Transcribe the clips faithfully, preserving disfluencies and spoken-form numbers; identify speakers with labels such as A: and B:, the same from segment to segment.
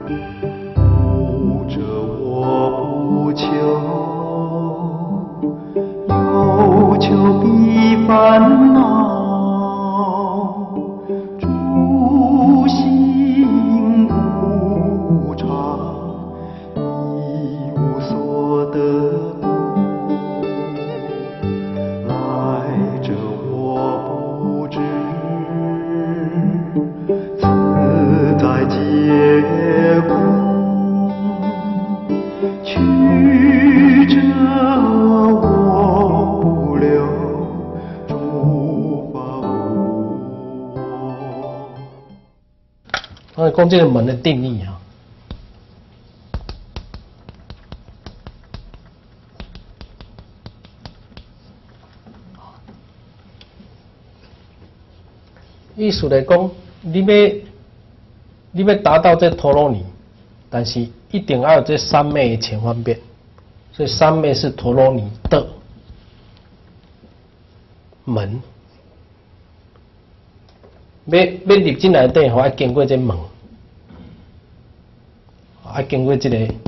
A: 不着我不求，有求必烦恼，诸行无常，一无所得。来者我不知，自在结果。去者我不留，诸法无我。
B: 我讲这个门的定义啊，意思来讲，你要你要达到这陀罗尼，但是一定要有这三昧的前方便，所以三昧是陀罗尼的门。要要入进来底，吼，要经过这门，要经过这个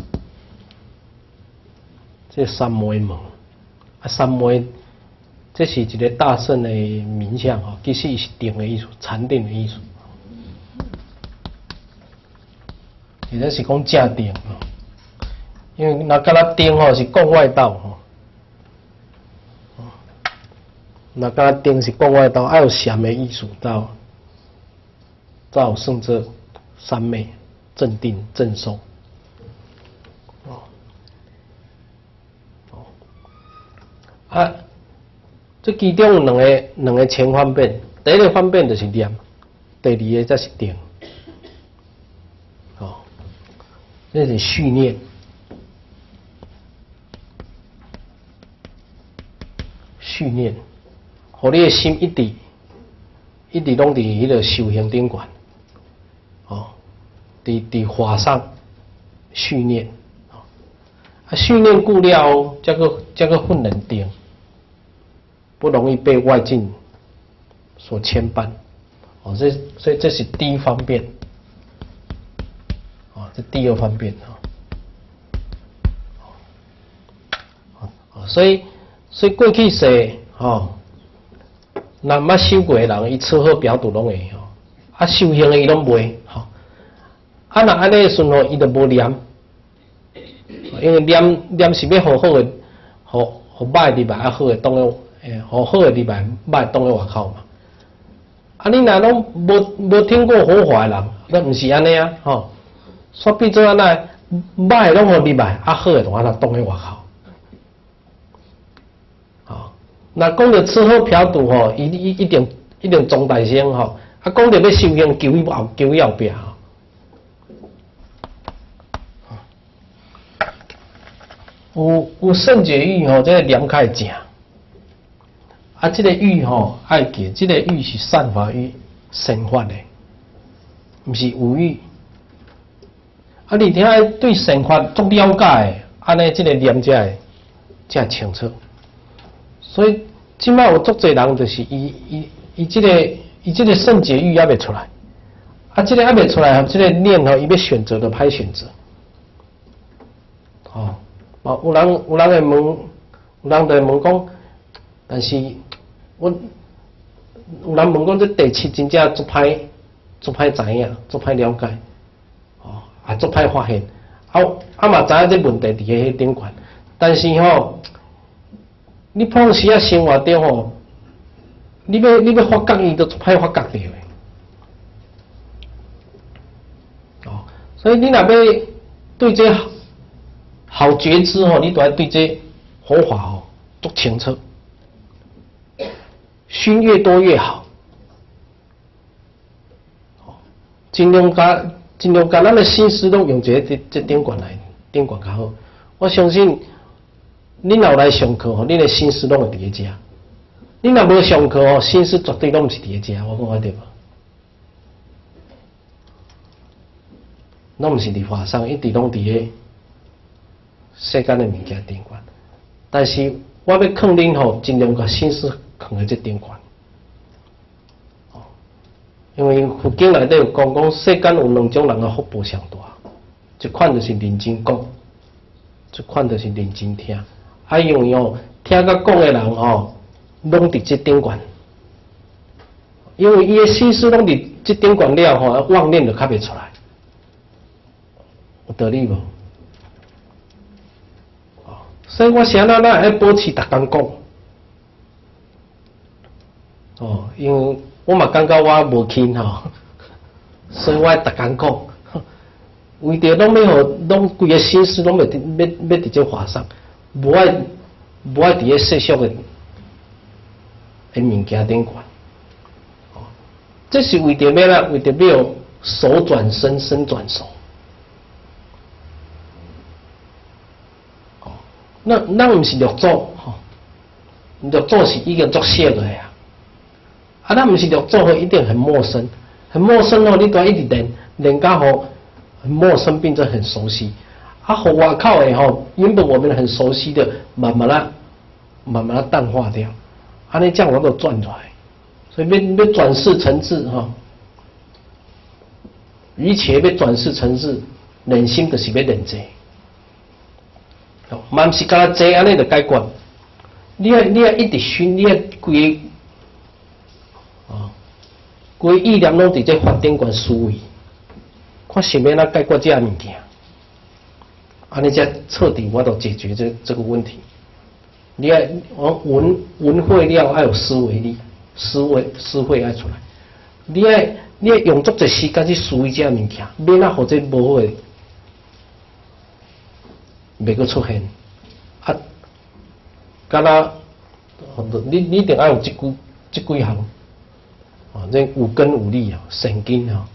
B: 这三昧门，啊，三昧。这是一个大圣的名相吼，其实是定的意思，禅定的意思。其实是讲正定吼，因为那敢若定吼是讲外道吼，那敢若定是讲外道，要有禅的意思，才才有算作三昧、正定、正受。哦，哦，啊。这其中有两个两个前方便，第一个方便就是念，第二个才是定。哦，这是续念，续念，互你的心一直一直拢伫迄个修行顶悬，哦，伫伫法上续念，啊，续念久了，才个才个训练定。不容易被外境所牵绊，哦，这所以这是第一方便，哦，这第二方便啊，哦，所以所以过去世，哦，咱捌修过的人，伊撮好表度拢会，吼，啊，修行的伊拢袂，吼，啊，若安尼的时候，伊就无念，因为念念是要好好的，好好歹入来，啊好的当了。诶，好好的入来，歹当咧外口嘛。啊，你若拢无无听过佛法的人，那毋是安尼啊，吼。所以变做安尼，歹拢好入来，啊好的同啊他当咧外口。哦，那讲到吃喝嫖赌吼，一一一定一定重大声吼。啊，讲到要修行，求伊后求伊后壁吼。有有圣洁欲吼，这个念开正。啊，这个欲吼爱记，这个欲是散发于生发的，不是无欲。啊，你听对生发足了解，安尼这个念才会才清楚。所以即摆有足侪人就是伊伊伊这个伊这个圣洁欲还未出来，啊，这个还未出来，这个念吼伊要选择就歹选择。哦，啊，有人有人会问，有人就会问讲，但是。我有人问讲，这第七真正足歹，足歹知影，足歹了解，哦，也足歹发现。啊啊嘛知影这问题伫个迄顶悬，但是吼，你碰时啊生活中吼，你要你要发觉伊都足歹发觉着的。哦，所以你若要对这好觉知吼，你都要对这佛法吼足清楚。熏越多越好，尽量甲尽量甲咱的心思拢用这这这顶悬来顶悬较好。我相信你若来上课吼，你的心思拢会伫个遮。你若无上课吼，心思绝对拢毋是伫个遮。我讲对无？拢毋是伫法上，一直拢伫个世间的物件顶悬。但是我要劝恁吼，尽量甲心思放在这顶悬。哦，因为佛经内底有讲讲，世间有两种人的福报上大。 一款就是认真讲，一款就是认真听。啊，因为哦，听甲讲的人吼，拢伫这顶悬，因为伊的心思拢伫这顶悬了吼，妄念就较袂出来，有道理无？哦，所以我想咱咱要保持逐工讲。哦，因为我嘛感觉我无轻吼，所以我逐工讲，为着拢要互拢规个心思拢要要要伫这华上，无爱无爱伫咧世俗的诶物件顶悬。哦，这是为着要啦，为着要手转身，身转手。哦，那咱毋是律祖吼，律祖是已经作写的呀。啊，咱毋是律祖吼，一定很陌生，很陌生哦。你都要一直练，练到吼很陌生，变成很熟悉。啊，和外口的吼，原本我们很熟悉的，慢慢啦，慢慢啦淡化掉。安尼这样我都转出来，所以要要转世成智吼，而且要转世成智，练心就是要练这。哦，嘛毋是干那这安尼就解决。你要你要一直训，你要规个。哦，规意念拢伫这发展观思维，看想要哪解决这物件，安尼才彻底我都解决这这个问题。你要哦文文会了，要有思维力，思维思维爱出来。你要你要用足侪时间去思维这物件，免啊或者无好的，袂阁出现。啊，敢若你你一定要有即几即几项。啊，这有根有力啊，神经啊，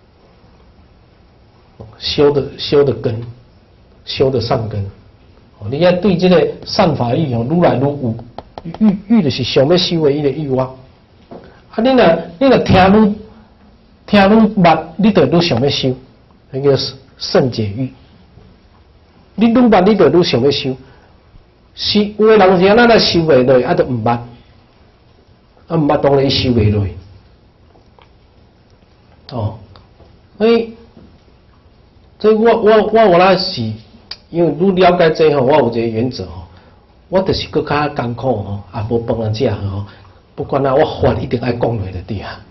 B: 修的修的根，修的上根。哦，你要对这个善法欲哦，愈来愈有欲欲就是想要修的伊个欲望。啊，你若你若听愈听愈捌，你就愈想要修，那个圣解欲。你愈捌，你就愈想要修。是有的人是安那修袂落，啊，就毋捌，啊，毋捌当然修袂落。哦，所以，所以我我我我那是，因为愈了解这吼，我有一个原则吼，我就是搁较艰苦吼，也无饭通食吼，不管啊，我法一定爱讲落就对啊。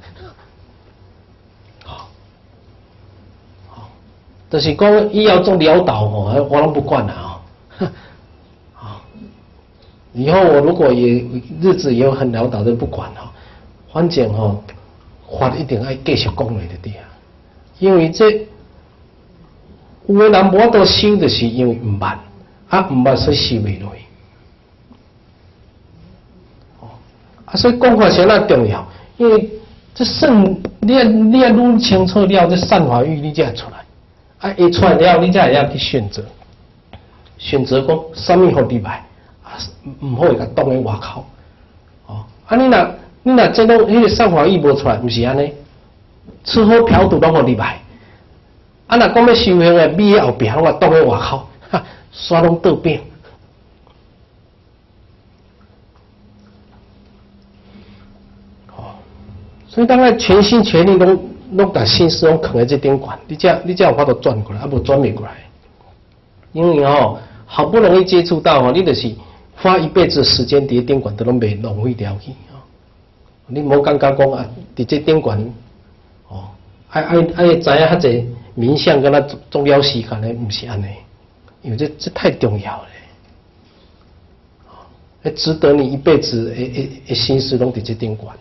B: 好，好，就是讲以后做潦倒吼，我拢不管啦吼。好，以后我如果也日子也有很潦倒，就不管吼，反正吼。法一定爱继续讲落就对啊，因为这有的人无法度修，就是因为毋捌，啊毋捌所以修袂落。哦，啊所以讲法相当重要，因为这圣你啊你啊愈清楚了，这善法欲你才会出来，啊一出来了，你才会晓去选择，选择讲啥物互你歹，啊毋好会甲挡喺外口。哦，啊你若你若这种迄个善法欲无出来，毋是安尼，吃喝嫖赌拢互你歹。啊，若讲要修行诶，米后壁拢啊挡喺外口，哈，煞拢倒变。哦，所以当然全心全力拢拢把心思拢藏在这顶悬，你才你才有法度转过来，啊无转袂过来。因为哦，好不容易接触到哦，你就是花一辈子的时间伫顶悬，都拢袂浪费掉去。你唔好感觉讲啊，伫这顶悬，哦，爱爱爱知影较济冥想跟咱重要时间咧，毋是安尼，因为这这太重要了，哦，值得你一辈子诶诶诶心思拢伫这顶悬，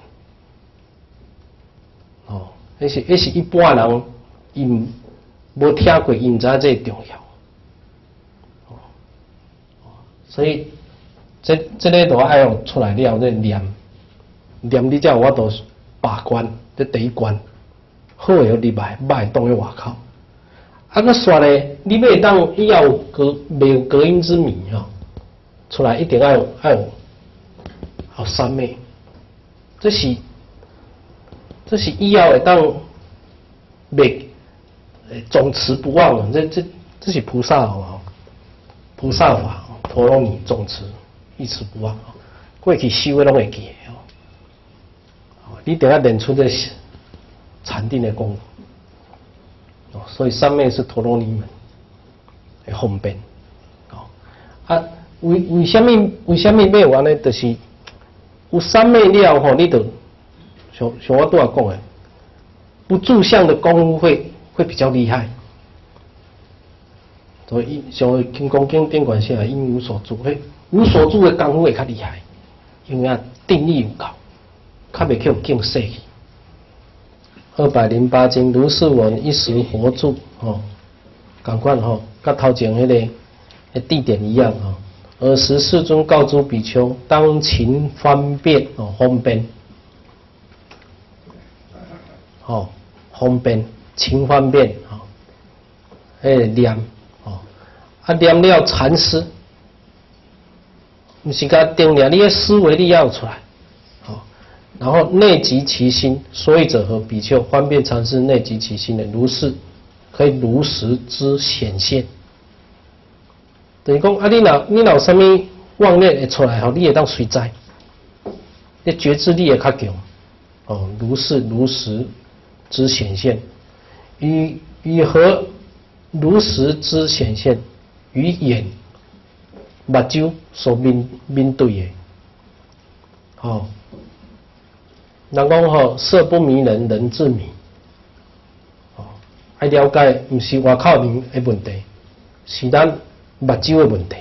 B: 哦，迄是迄是一般人伊无听过，伊毋知影这重要，哦，所以这这个都爱用出来了，这念。念你才有法度把关，这第一关，好诶，你歹，歹挡喺外口。啊，个煞咧，你要当以后有隔没有隔音之谜吼，出来一定要有要有好三昧，这是这是以后会当袂总持不忘，这这这是菩萨哦，菩萨法，陀罗尼总持一持不忘，过去修诶拢会记。你等下练出这禅定的功夫，哦，所以三昧是陀罗尼门， 会方便。哦，啊，为为什么为什么要有安尼？就是有三昧了吼，你就像像我拄仔讲的，不住相的功夫会会比较厉害。所以像金刚经顶管下因无所住，迄无所住的功夫会较厉害，因为啊定力有够，较袂去有境势去。二百零八经，如是我一时活住，吼，赶快吼，甲头前迄个迄地点一样吼。尔时世尊告诸比丘，当勤方便哦，方便，哦，方便，勤方便，哦，迄念，哦，啊念了禅思，毋是甲定念，你的思维力要出来。然后内集其心，所以者何？比丘方便禅师内集其心的如是，可以如实之显现。等于讲啊，你若你若有啥物妄念会出来吼，你会当随在，你觉知力会较强。哦，如是如实之显现，与与何如实之显现？与眼、目睭所面面对的，哦。人讲吼，色不迷人，人自迷。哦，爱了解，不是外口面的问题，是咱目睭的问题。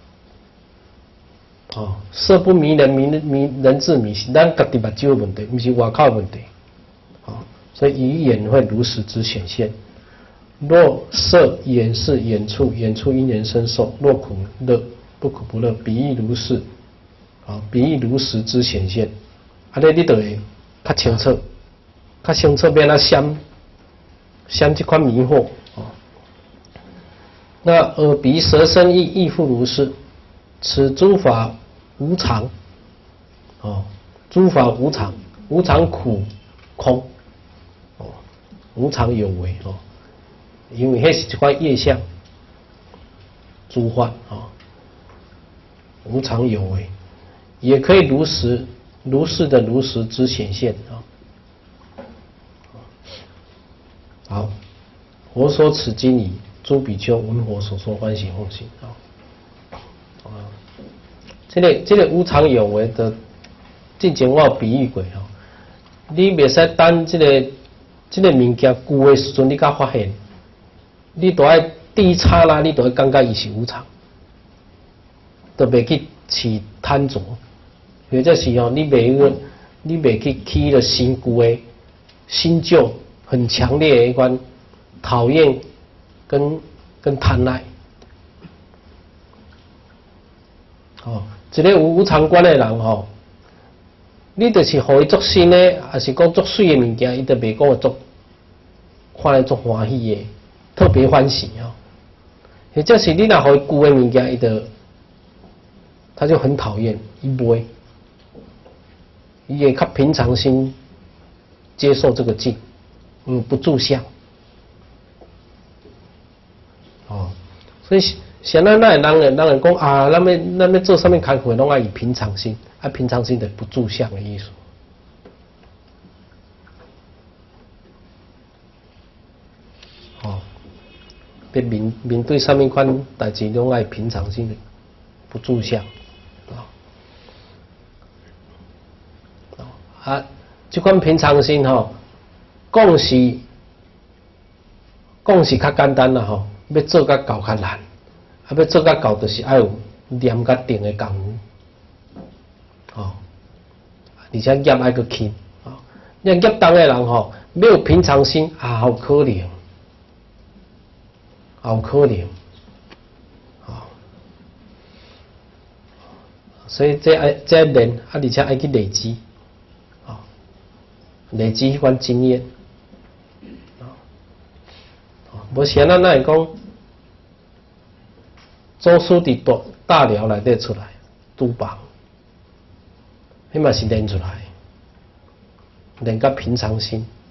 B: 哦，色不迷人，迷迷人自迷，是咱家己目睭的问题，不是外口的问题。哦，所以以眼会如实之显现。若色眼是眼处，眼处因缘生受；若苦乐，不苦不乐，比喻如是。啊、哦，比喻如实之显现。啊，你你就会较清楚，较清楚变啊闪闪这款迷惑哦。那耳鼻舌身意亦复如是，此诸法无常哦，诸法无常，无常苦空哦，无常有为哦，因为迄是一款业相，诸法哦，无常有为，也可以如实。如是的如实之显现啊！好，佛说此经已，诸比丘闻佛所说欢喜奉行啊！啊，这个这个无常有为的，之前我有比喻过哈，你袂使等这个这个物件旧的时阵，你才发现，你都爱第一刹那，你都会感觉伊是无常，都袂去起贪着。或者是哦，你袂个，你袂去起了新旧的、新旧很强烈的一款讨厌跟跟贪爱。哦，一个有无常观的人吼，你就是互伊作新的，还是讲作水的物件，伊就袂讲作看来作欢喜的，特别欢喜哦。或者是你若互伊旧的物件，伊就他就很讨厌，伊袂。也较平常心接受这个境，嗯，不住相，哦，所以像咱那人人人讲啊，咱们咱们做上面开会拢爱以平常心，啊，平常心的不住相的意思，哦，别面面对上面款代志拢爱平常心的不住相。啊，这款平常心吼，讲是讲是较简单啦吼，要做甲到较难，啊要做甲到就是爱有念甲定的功夫，哦，而且业爱个轻，哦，你业重的人吼，没有平常心啊，好可怜，好可怜，哦，所以这爱这练啊，而且爱去累积。累积迄款经验，啊，无像咱那会讲，做书伫大大寮内底出来，拄棒，迄嘛是练出来，练甲平常心。